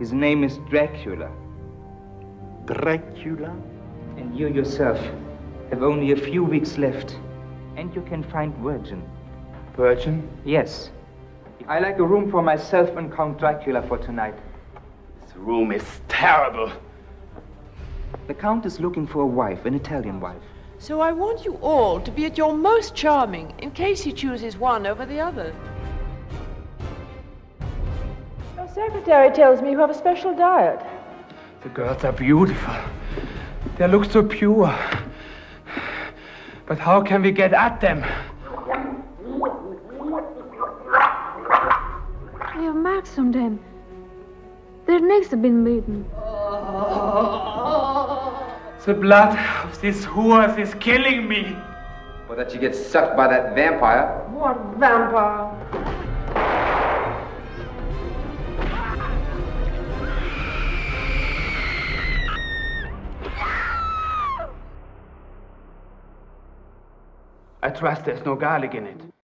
His name is Dracula. Dracula? And you yourself have only a few weeks left. And you can find Virgin. Virgin? Yes. I like a room for myself and Count Dracula for tonight. This room is terrible. The Count is looking for a wife, an Italian wife. So I want you all to be at your most charming in case he chooses one over the other. Your secretary tells me you have a special diet. The girls are beautiful. They look so pure. But how can we get at them? I have marks on them. Their necks have been beaten. The blood of these whores is killing me. Or that you get sucked by that vampire. What vampire? I trust there's no garlic in it.